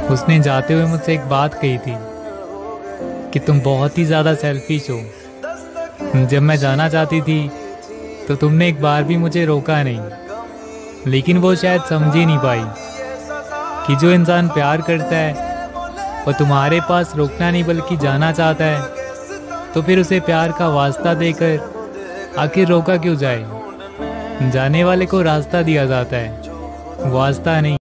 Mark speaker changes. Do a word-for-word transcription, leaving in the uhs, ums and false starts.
Speaker 1: उसने जाते हुए मुझसे एक बात कही थी कि तुम बहुत ही ज़्यादा सेल्फिश हो। जब मैं जाना चाहती थी तो तुमने एक बार भी मुझे रोका नहीं, लेकिन वो शायद समझ ही नहीं पाई कि जो इंसान प्यार करता है वो तुम्हारे पास रोकना नहीं बल्कि जाना चाहता है, तो फिर उसे प्यार का वास्ता देकर आखिर रोका क्यों जाए। जाने वाले को रास्ता दिया जाता है, वास्ता नहीं।